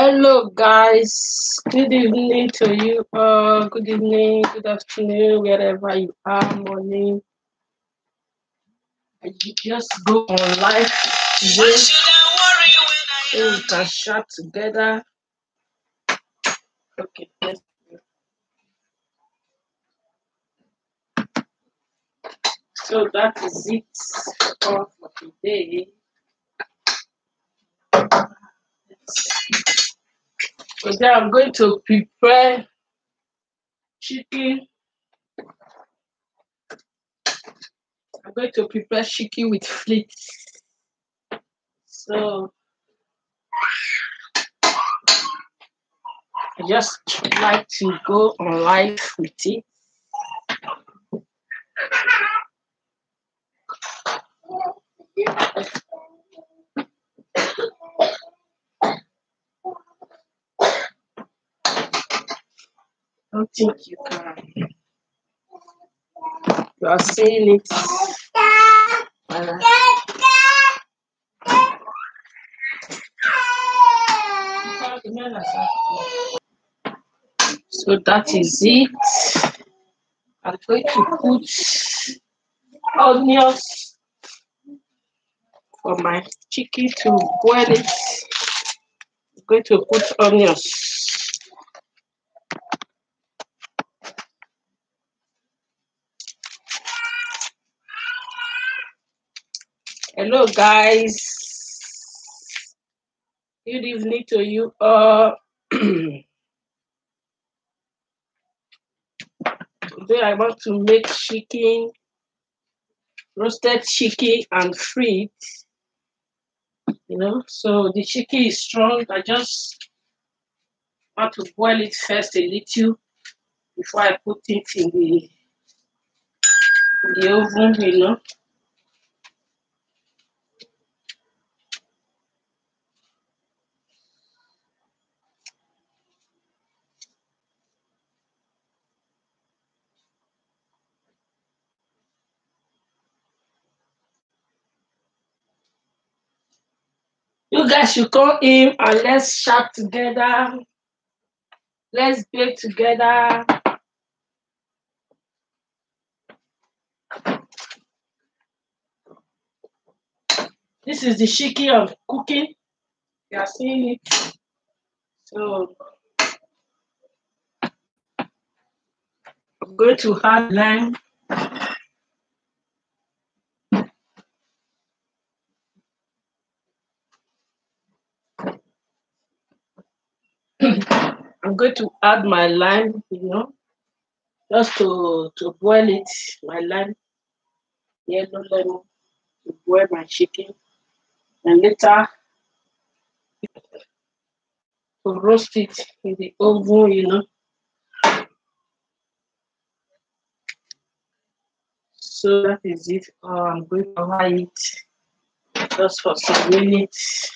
Hello, guys. Good evening to you. Good evening, good afternoon, wherever you are. Morning. I just go on live today so we can chat together. Okay, yes. So that is it for today. Today I'm going to prepare chicken. I'm going to prepare chicken with flakes. So I just like to go on live with it. I don't think you can. You are seeing it. So that is it. I'm going to put onions for my chicken to boil it. I'm going to put onions. Hello, guys. Good evening to you all. Today I want to make chicken, roasted chicken and fried. So the chicken is strong. I just want to boil it first a little before I put it in the oven. You guys should come in and let's chat together. Let's bake together. This is the chicken of cooking. You are seeing it. So I'm going to add lime. I'm going to add my lime, just to boil it. My lime, yellow lemon, to boil my chicken. And later, to roast it in the oven. So that is it. I'm going to fry it just for some minutes.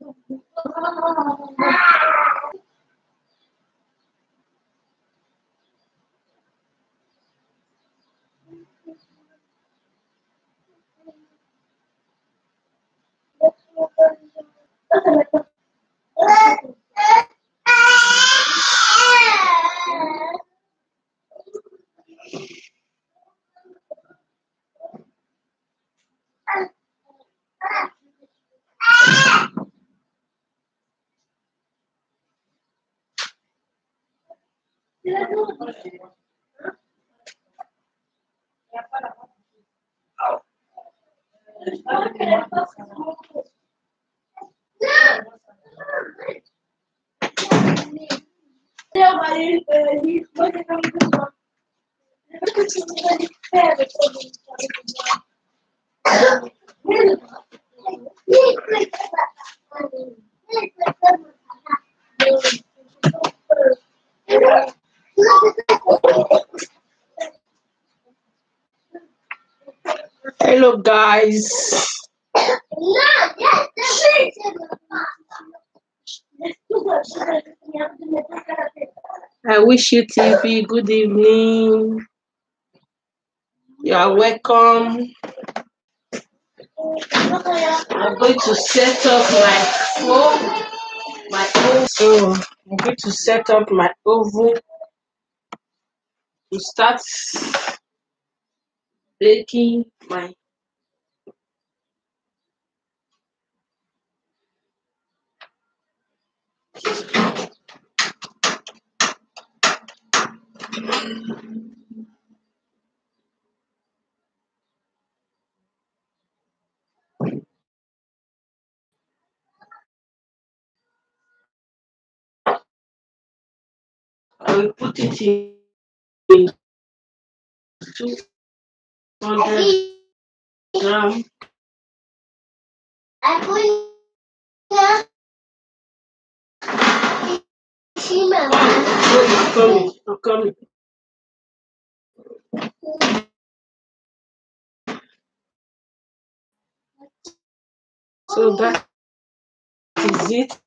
Hello, guys. I wish you TV good evening. You are welcome. I'm going to set up my phone, my oven. So I'm going to set up my oven to start baking my. I will put it in 200 grams. I'm coming. So that is it.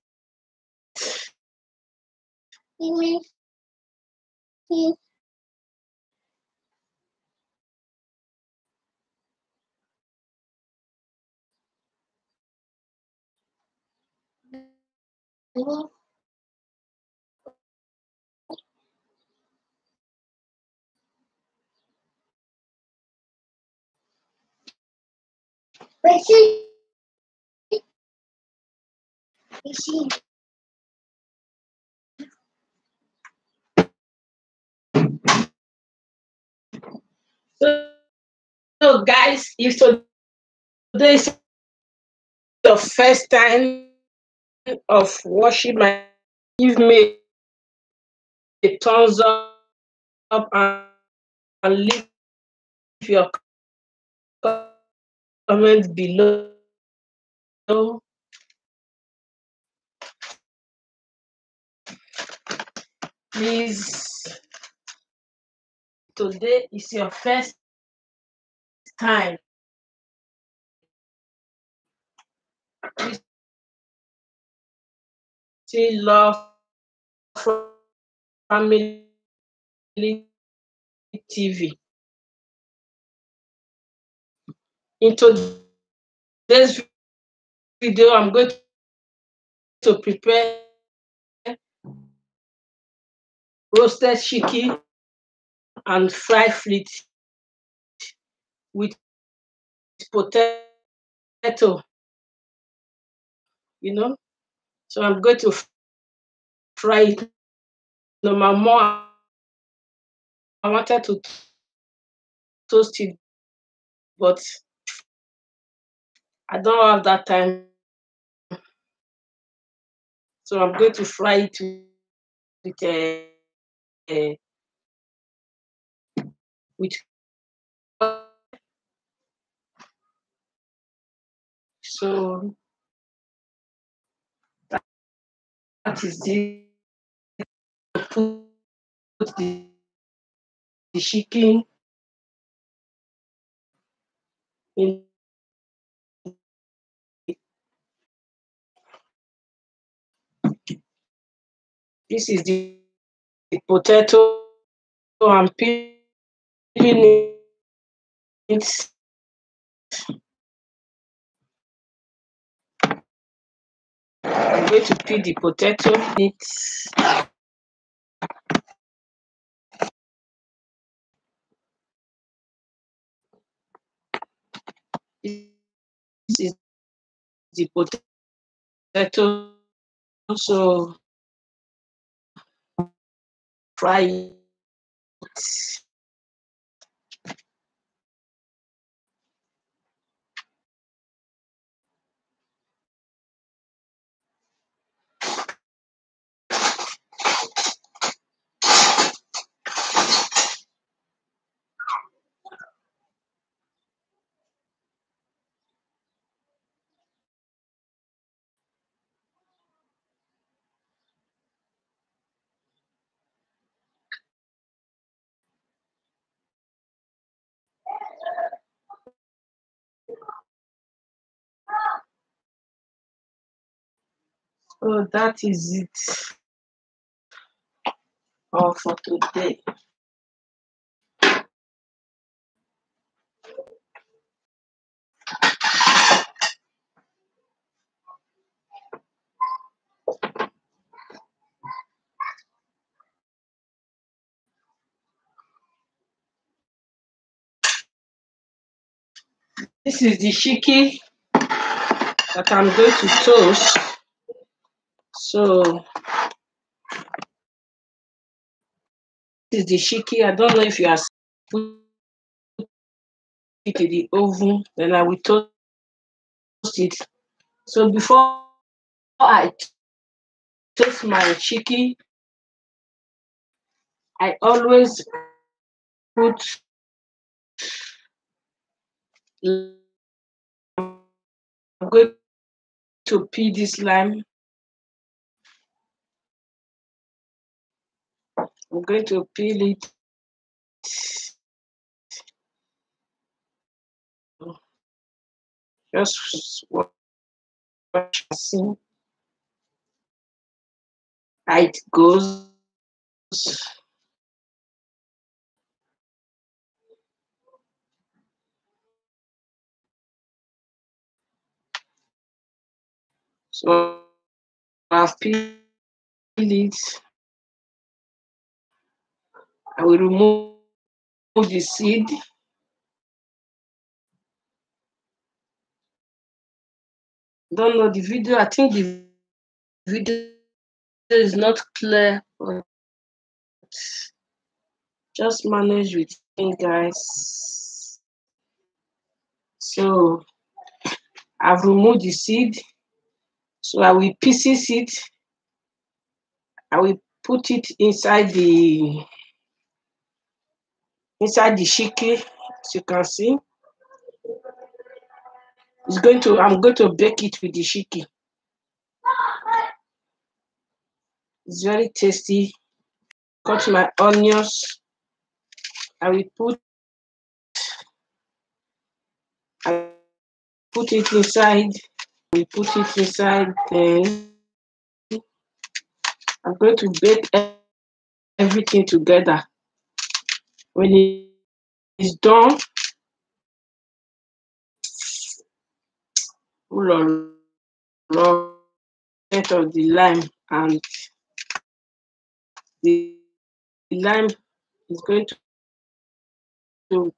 So guys, if today is your first time of watching my, give me a thumbs up and leave your comment below. Please, today is your first time. Please see Love Family TV. In today's video, I'm going to prepare roasted chicken and fried flit with potato, So I'm going to fry it. No, my mom, I wanted to toast it, but I don't have that time. So I'm going to fry it with so that is it. Put the chicken in This is the potato. I'm peeling it. I'm going to peel the potato. This is the potato. So fry it. So that is it all for today. This is the shiki that I'm going to toast. So this is the shiki. I don't know if you are put it in the oven, then I will toast it. So before I toast my shiki, I always put I'm going to peel this lime. I'm going to peel it. Just watch how it goes. So I've peeled it. I will remove the seed. Don't know the video. I think the video is not clear, but just manage with it, guys. So I've removed the seed. So I will pieces it. I will put it inside the shiki, as you can see. I'm going to bake it with the shiki. It's very tasty. Cut my onions. I will put it inside. We put it inside. Then I'm going to bake everything together. When it is done, full of the lime, and the lime is going to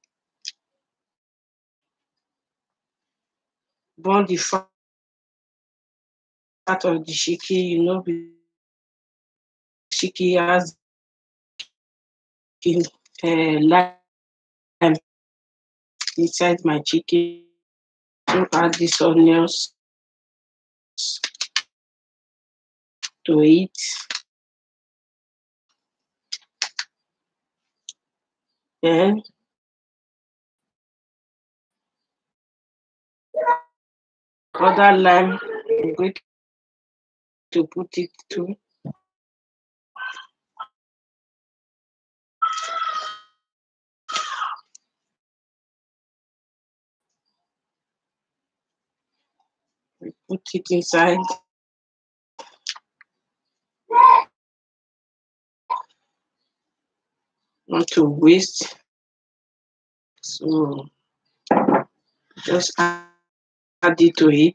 burn the fat of the shiki. You know, the shiki has lime inside my chicken. To add these onions to it. Then other lime, I'm going to put it too. We put it inside. not to waste. So just add it to it.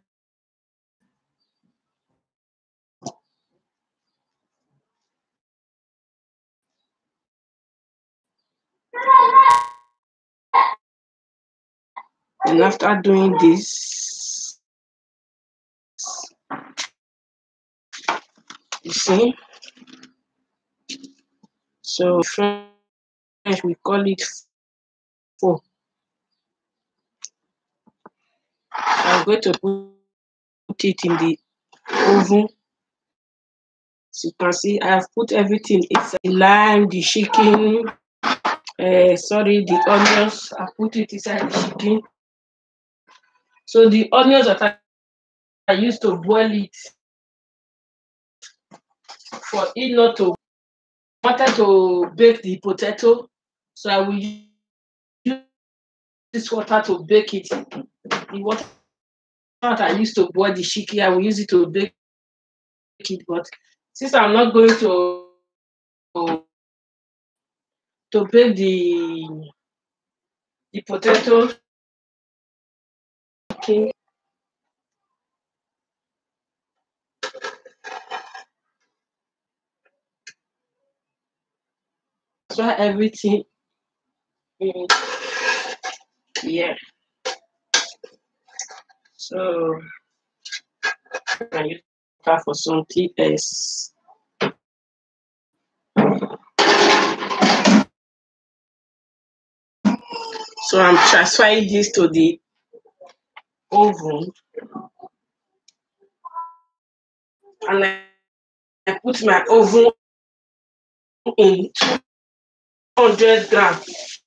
And after doing this, you see, so French we call it faux. I'm going to put it in the oven. As you can see, I've put everything inside the lime, the chicken, the onions. I put it inside the chicken. So the onions that I used to boil it for it not to wanted to bake the potato. So I will use this water to bake it. The water that I used to boil the chicken, I will use it to bake it. But since I'm not going to bake the potato, okay, so everything in here. So I use that for something else. So I'm transferring this to the oven, and I put my oven in 200 grams.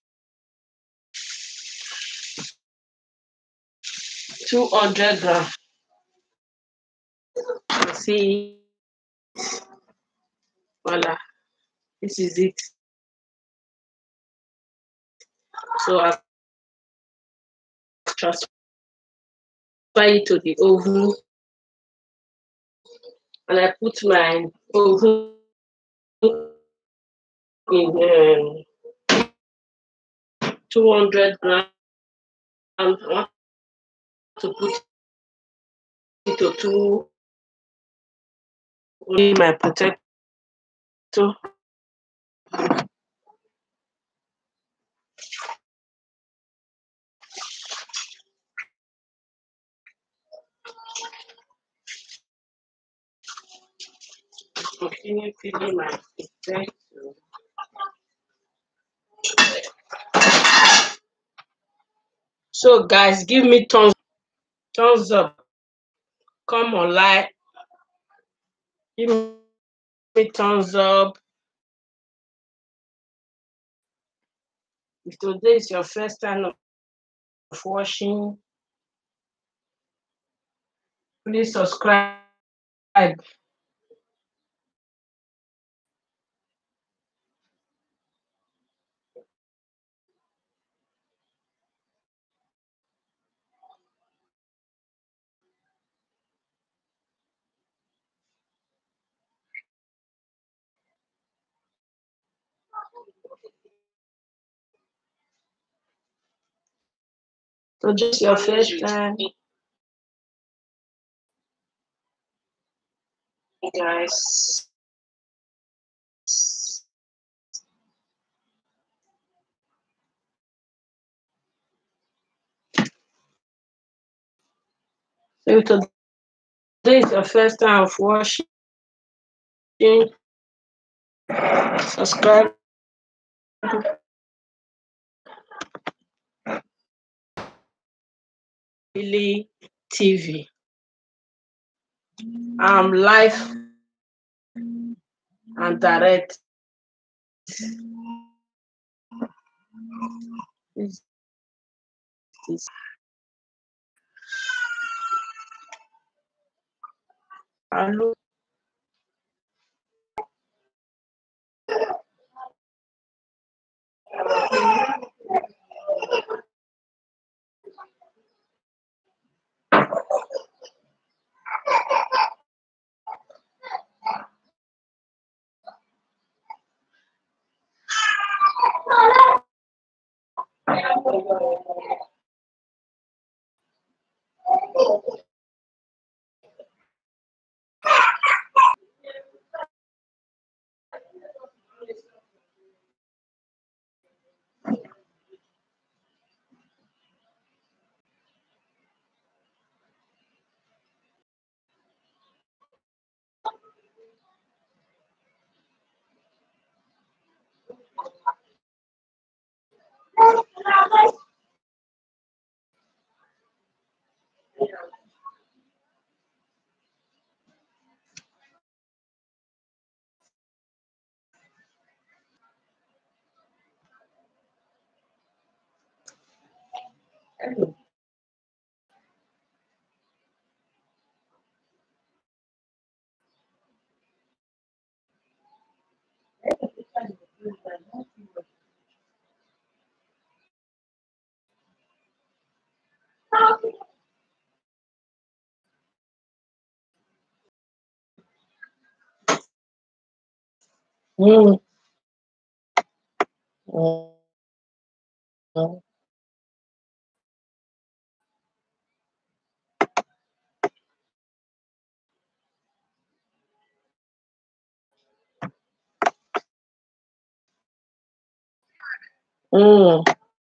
200 grams. You see, voila, this is it. So I transfer it to the oven, and I put my oven in 200 grams. I want to put it to only my potato. Continue feeding my potato. So guys, give me thumbs up. Come online. Give me thumbs up. If today is your first time of watching, please subscribe. So just your first time, guys. So if today is your first time of watching, subscribe. Lily TV. I'm live and direct. Hello. Anyway, mm, mm, mm, mm,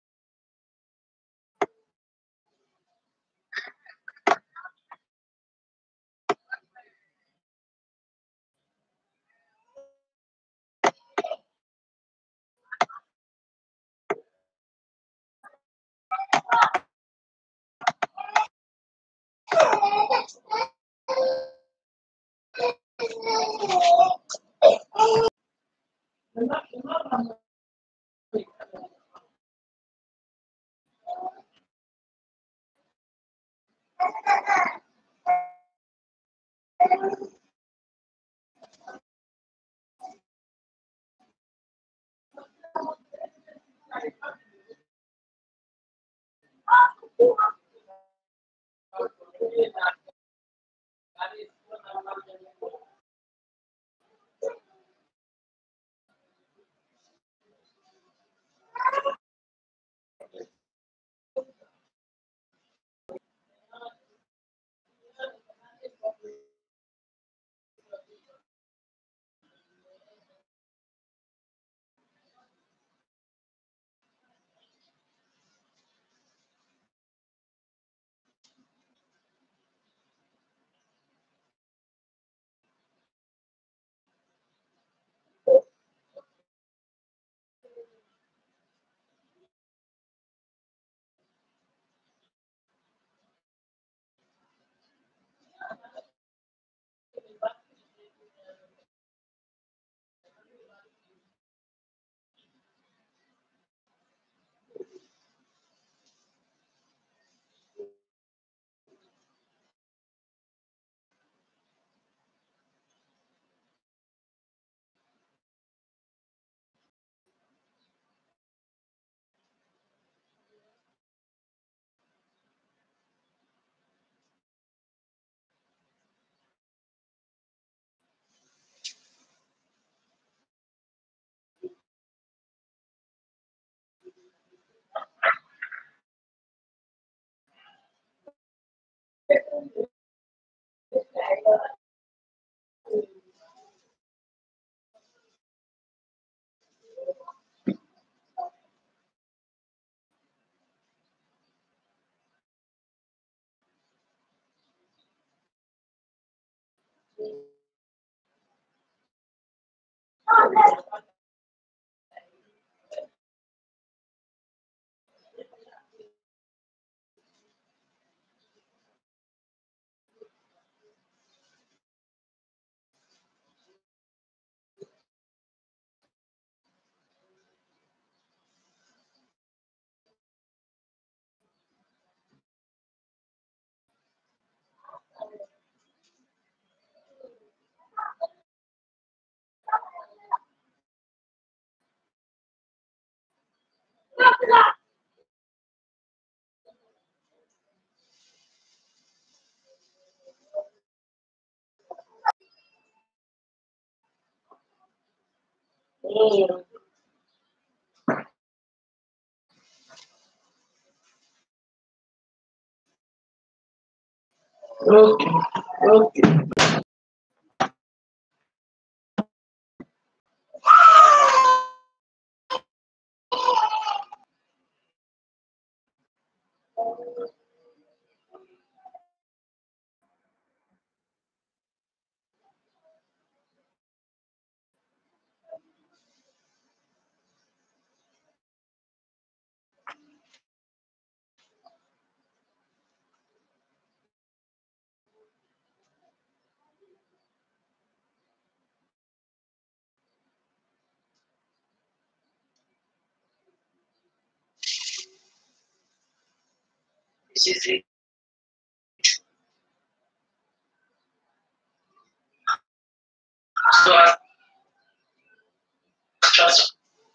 mm. Okay, okay. This is it. So I just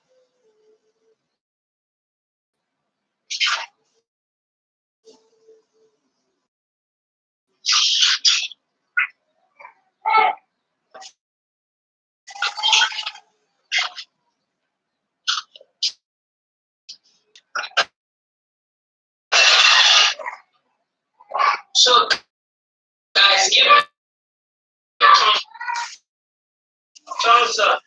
so guys give me thumbs up.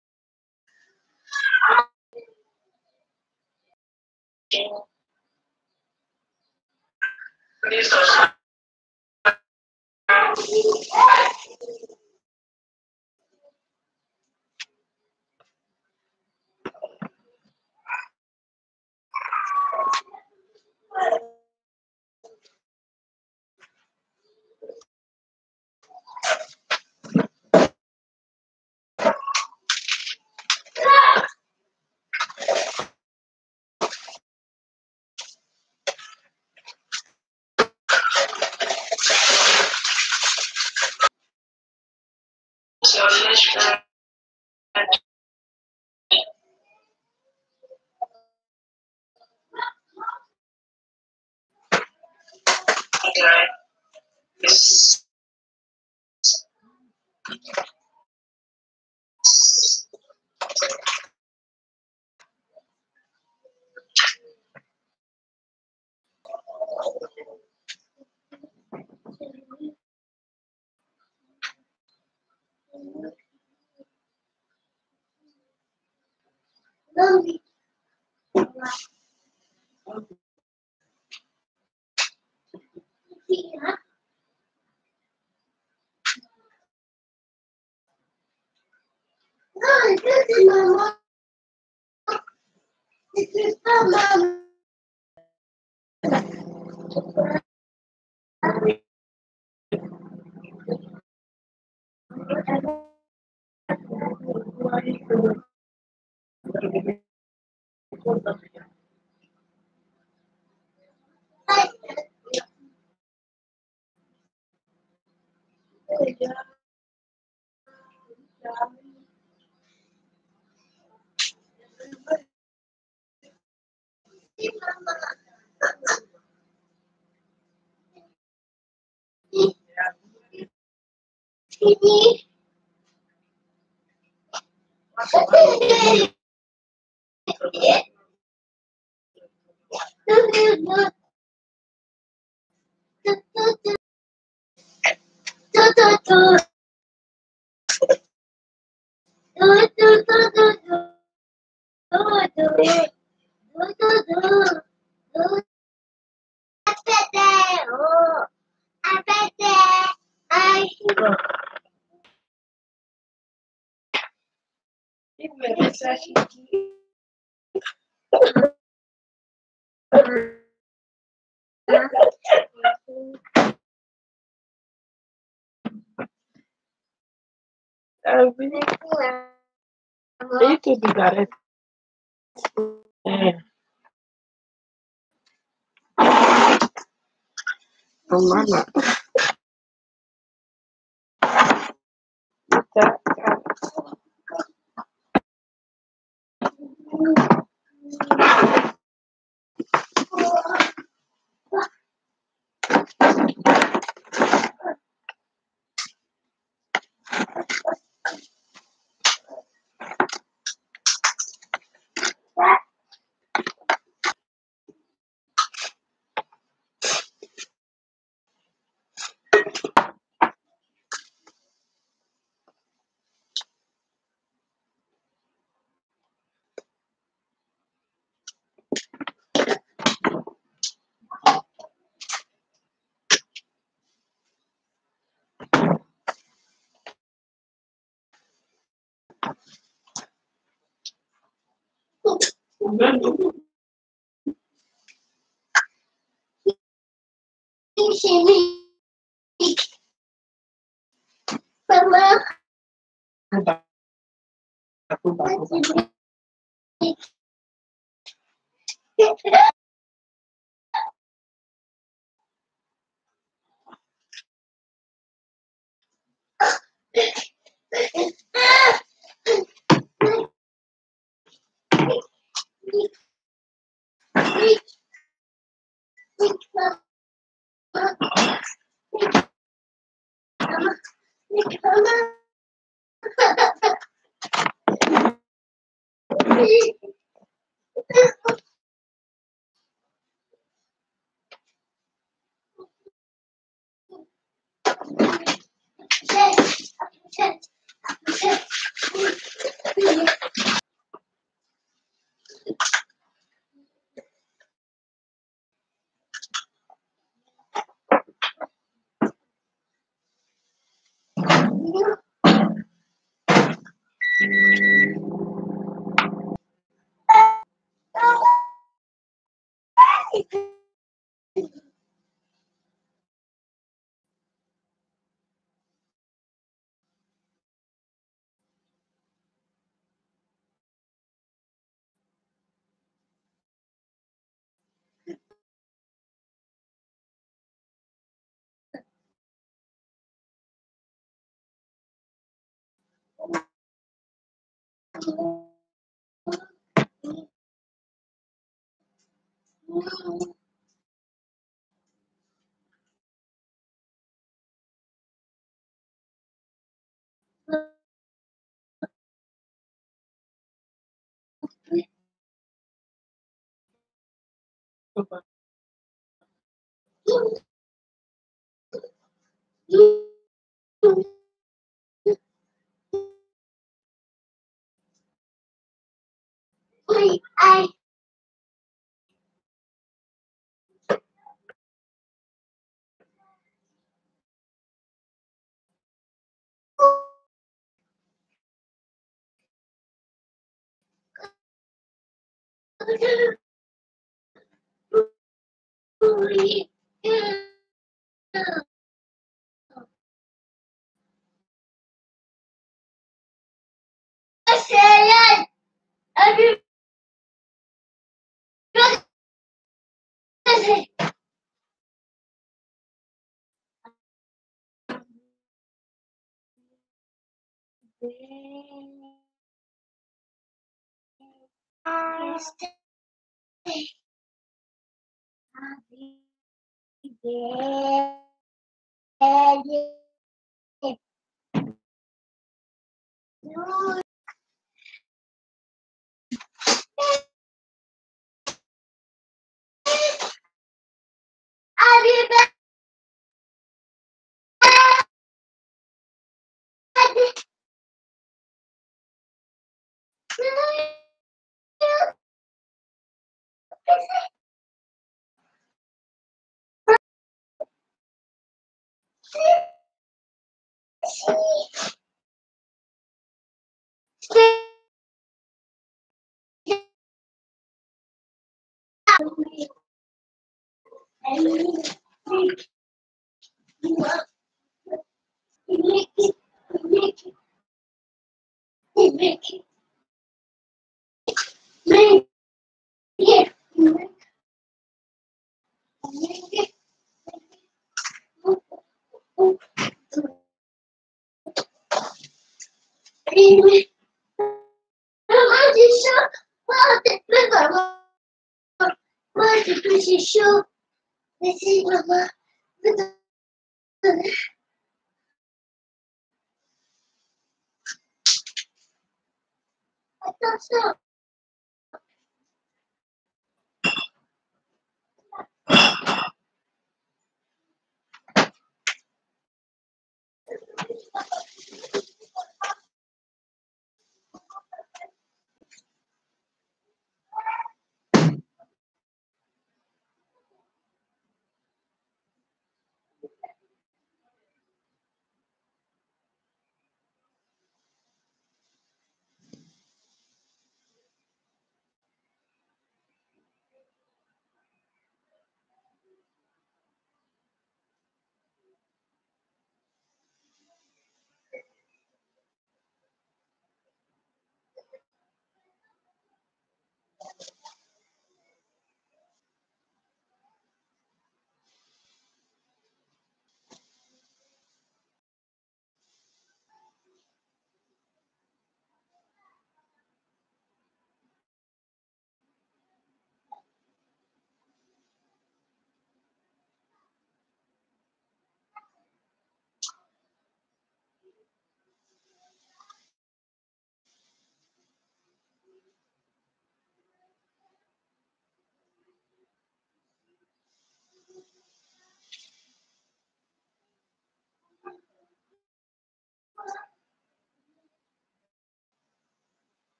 Please subscribe. So let's try. Okay. This itu digaret. Mana?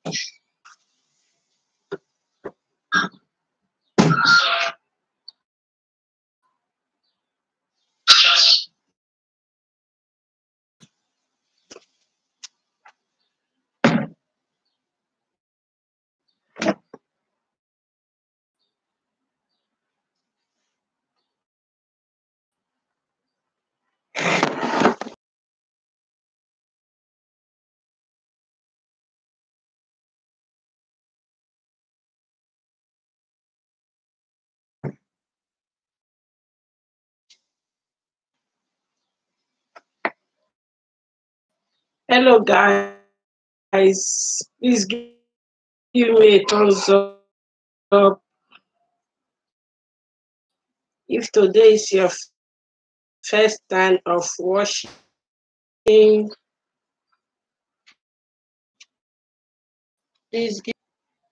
Hello, guys. Please give me a thumbs up if today is your first time of watching. Please give.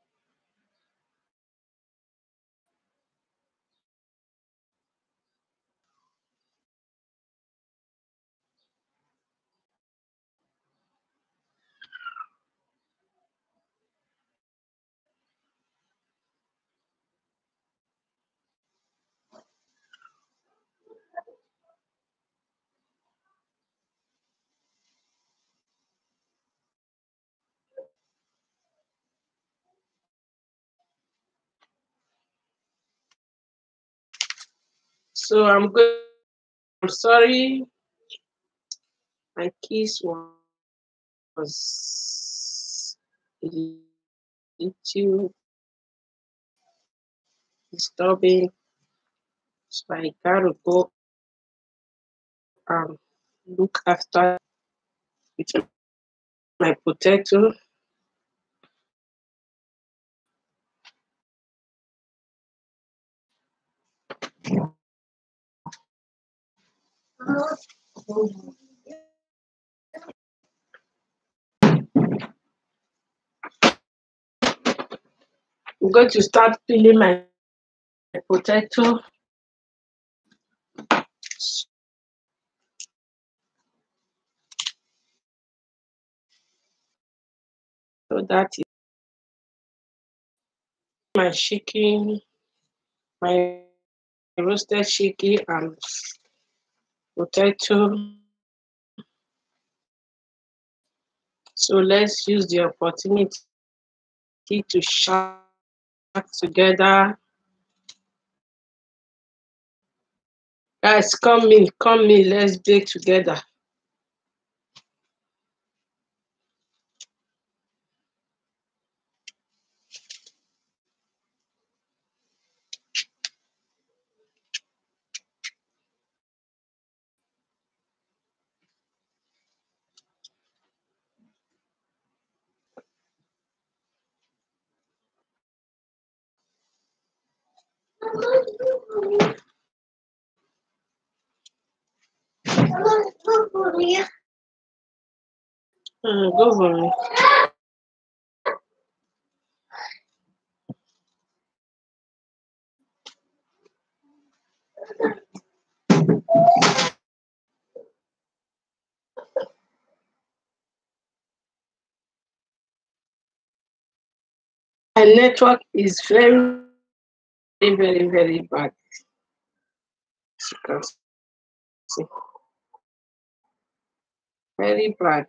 So I'm sorry, my kiss was a little disturbing, so I gotta go look after with my potato. I'm going to start peeling my potato. So that is my chicken, my roasted chicken and potato. So let's use the opportunity to shout together. Guys, come in, let's bake together. Go for it. My network is very, very bad. As you can see, very bad.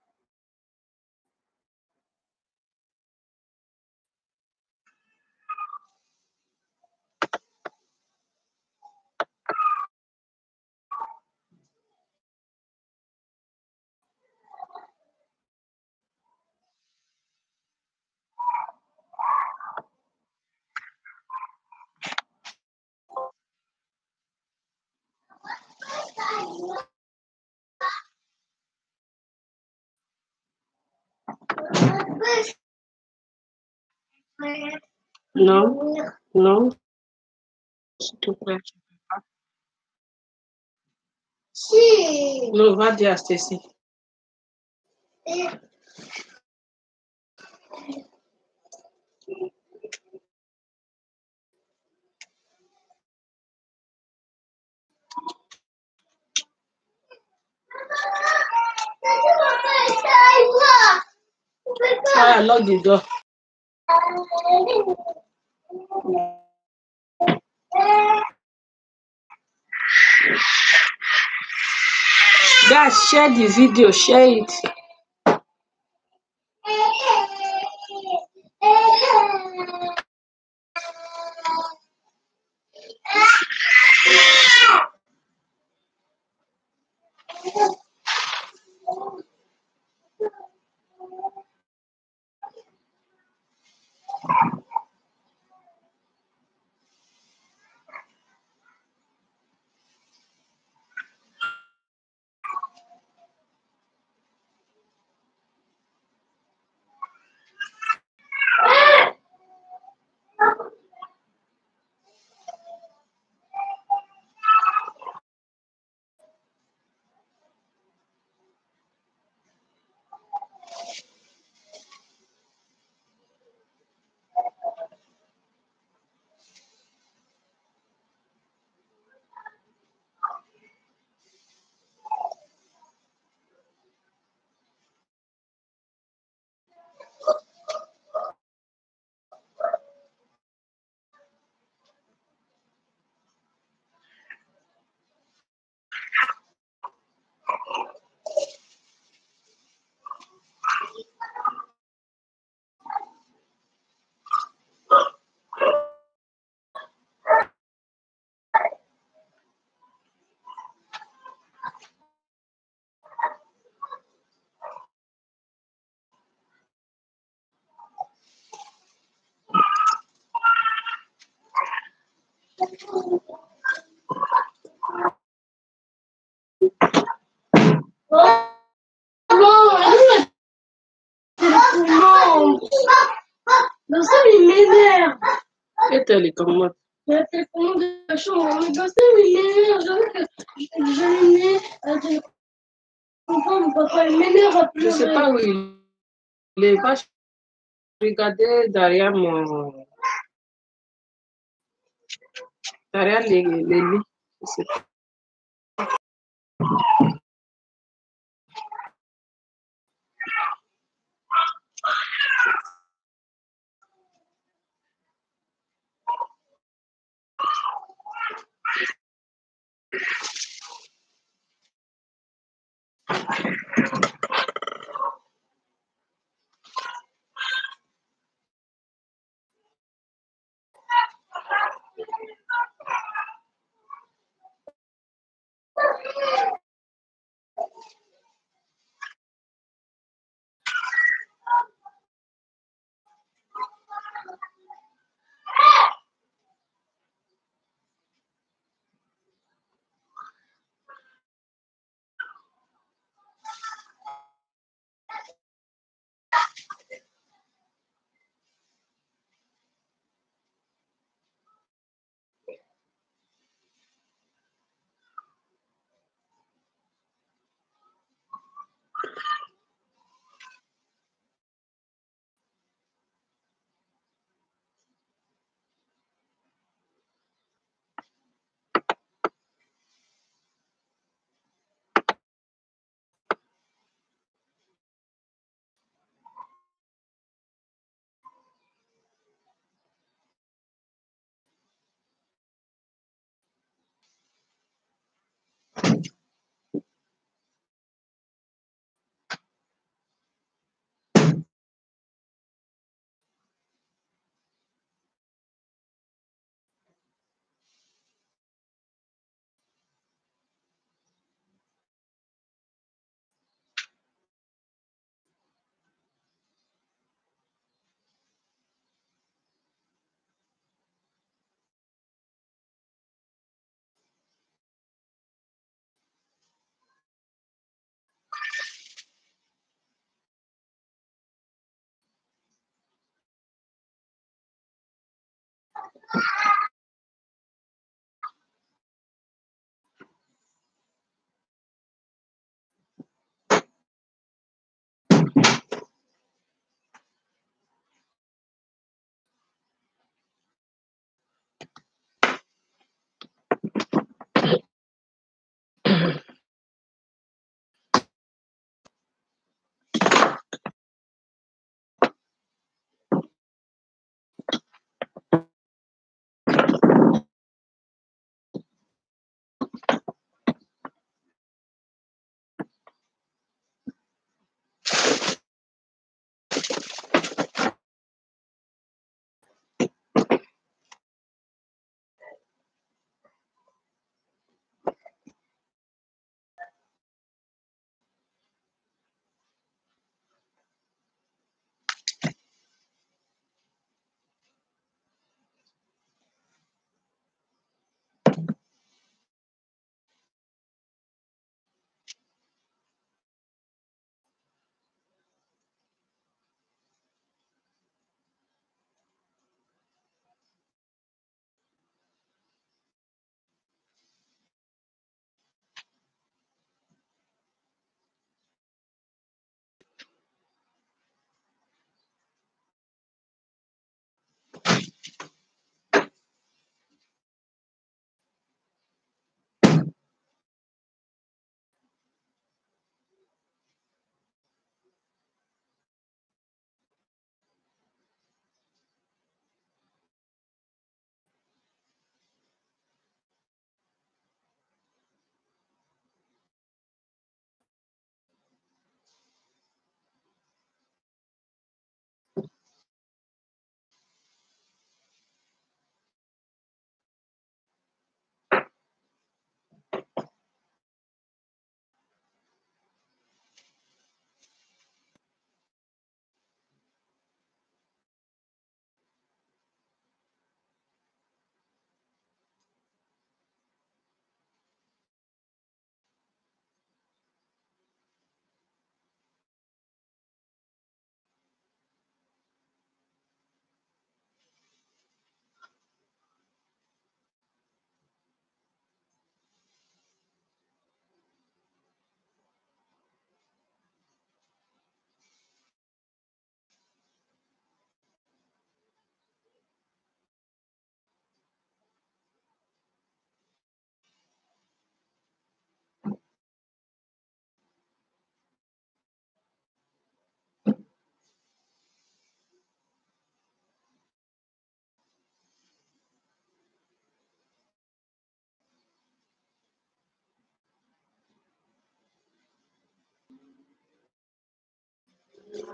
No, no. No, va there, Stacy. I lock the door. Guys, share the video, share it. Non, ça, il m'énerve. Et télécommande. La télécommande de la chambre. Mais ça, il m'énerve. J'avoue que je lui mets à télécommande. Papa, il m'énerve à plus. Je sais pas où il est. Va regarder derrière mon. Derrière les lits. Je sais pas.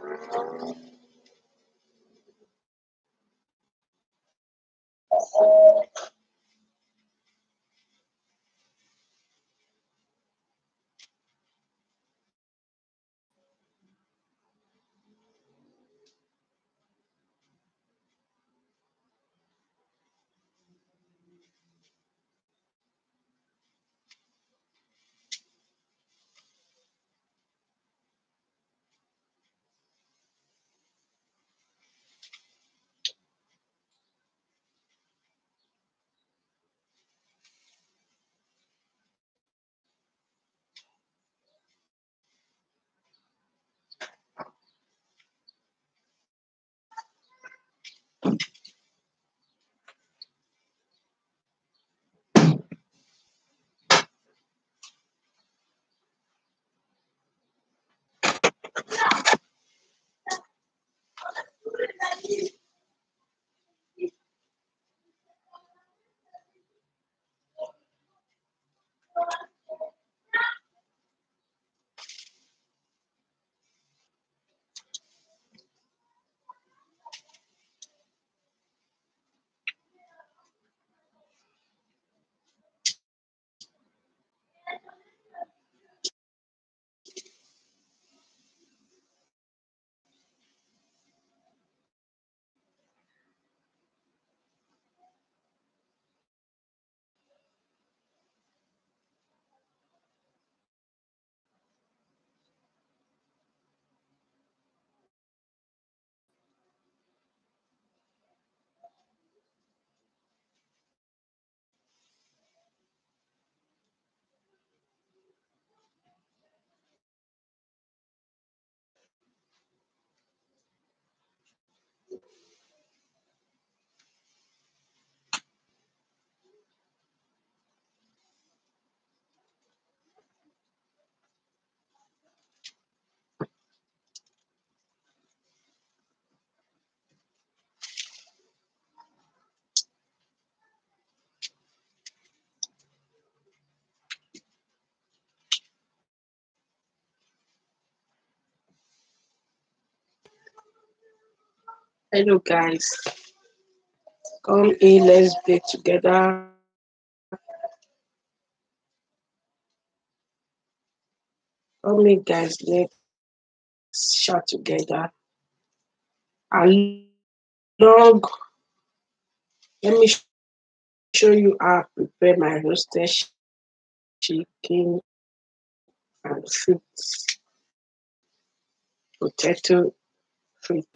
Hello guys, come in, let's be together. Come in guys, let's shout together. Along, let me show you how I prepare my roasted chicken and fruits, potato fruit.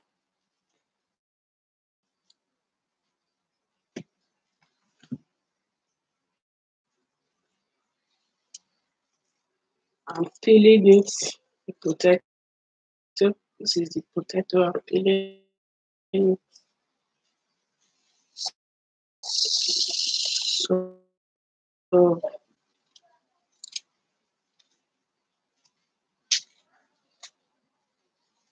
I'm peeling it, the potato. This is the potato I'm peeling it. So